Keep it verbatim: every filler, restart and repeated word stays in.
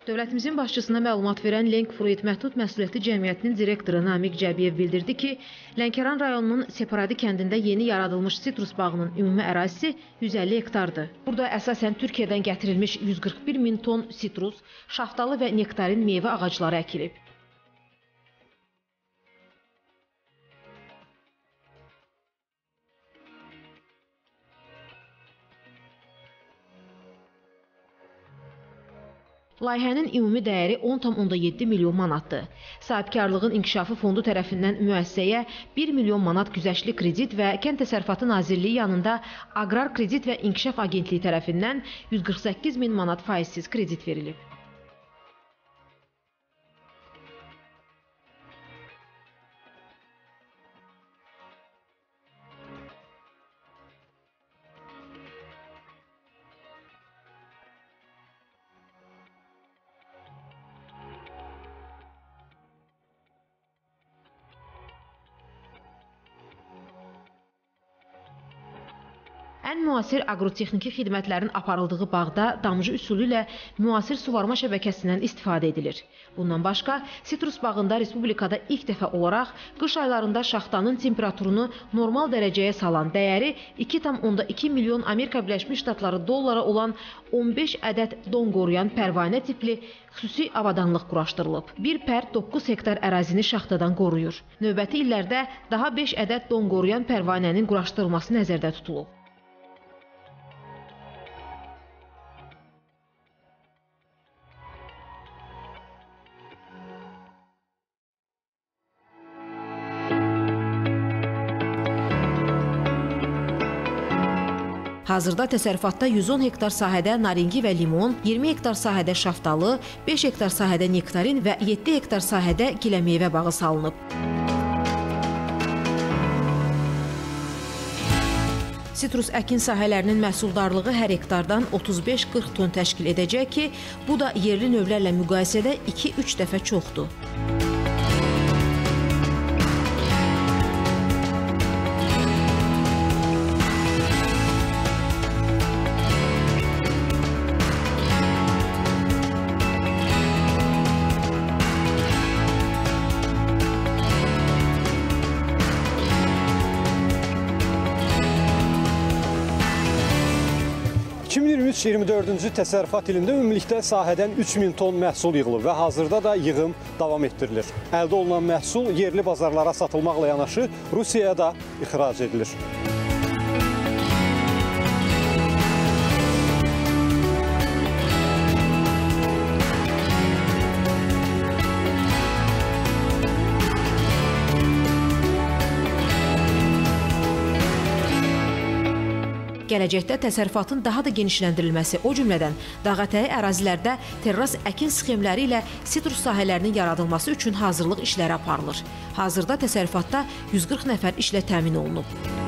Dövlətimizin başçısına məlumat verən Lenk Fruit Məhdud Məsuliyyətli Cəmiyyətinin direktoru Namiq Cəbiyev bildirdi ki, Lənkəran rayonunun Separadi kəndində yeni yaradılmış sitrus bağının ümumi ərazisi yüz əlli hektardır. Burada əsasən Türkiyədən gətirilmiş yüz qırx bir min ton sitrus, şaftalı və nektarin meyvə ağacları əkilib. Layihənin ümumi dəyəri on tam onda yeddi milyon manatdır. Sahibkarlığın İnkişafı Fondu tərəfindən müəssisəyə bir milyon manat güzəştli kredit və Kənd Təsərrüfatı Nazirliyi yanında Aqrar Kredit və İnkişaf Agentliyi tərəfindən yüz qırx səkkiz min manat faizsiz kredit verilib. Ən müasir aqrotexniki xidmətlərin aparıldığı bağda damcı üsulu ilə müasir suvarma şəbəkəsindən istifadə edilir. Bundan başqa, sitrus bağında Respublikada ilk dəfə olaraq qış aylarında şaxtanın temperaturunu normal dərəcəyə salan dəyəri iki tam onda iki milyon Amerika Birləşmiş Ştatları dollara olan on beş ədəd don qoruyan pərvanə tipli xüsusi avadanlıq quraşdırılıb. Bir pər doqquz hektar ərazini şaxtadan qoruyur. Növbəti illərdə daha beş ədəd don qoruyan pərvanənin quraşdırılması nəzərdə tutulub. Hazırda təsərrüfatda yüz on hektar sahədə naringi və limon, iyirmi hektar sahədə şaftalı, beş hektar sahədə nektarin və yeddi hektar sahədə giləmeyvə bağı salınıb. Sitrus əkin sahələrinin məhsuldarlığı hər hektardan otuz beş qırx ton təşkil edəcək ki, bu da yerli növlərlə müqayisədə iki üç dəfə çoxdur. iki min iyirmi üç iyirmi dördüncü təsərrüfat ilində ümumilikdə sahədən üç min ton məhsul yığılıb və hazırda da yığım davam etdirilir. Əldə olunan məhsul yerli bazarlara satılmaqla yanaşı Rusiyaya da ixrac edilir. Gələcəkdə təsərrüfatın daha da genişləndirilməsi, o cümlədən dağətəyi ərazilərdə terras əkin sxemləri ilə sitrus sahələrinin yaradılması üçün hazırlıq işləri aparılır. Hazırda təsərrüfatda yüz qırx nəfər işlə təmin olunub.